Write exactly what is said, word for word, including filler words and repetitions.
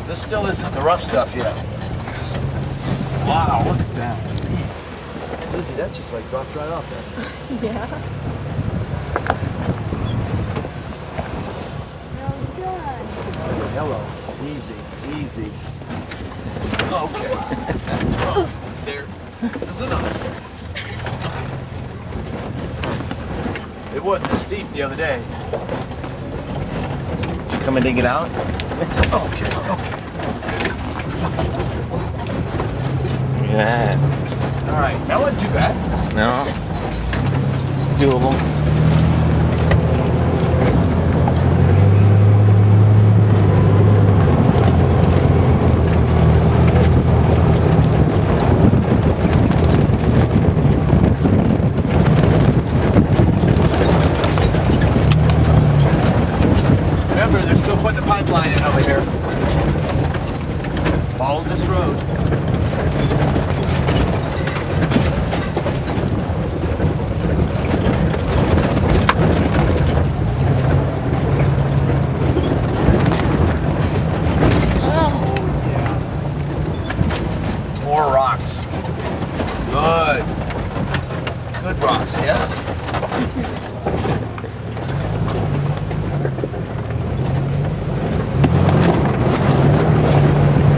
This still isn't the rough stuff yet. Wow, look at that. Lizzie, that just like dropped right off there. Yeah. Well done. Hello. Easy, easy. Okay. Oh, there. There's another. It wasn't this steep the other day. Did you come and dig it out? Okay, okay. Yeah. All right, that wasn't too bad. No. It's doable. Remember, they're still putting the pipeline in over here. Follow this road. More rocks. Good. Good rocks, yes?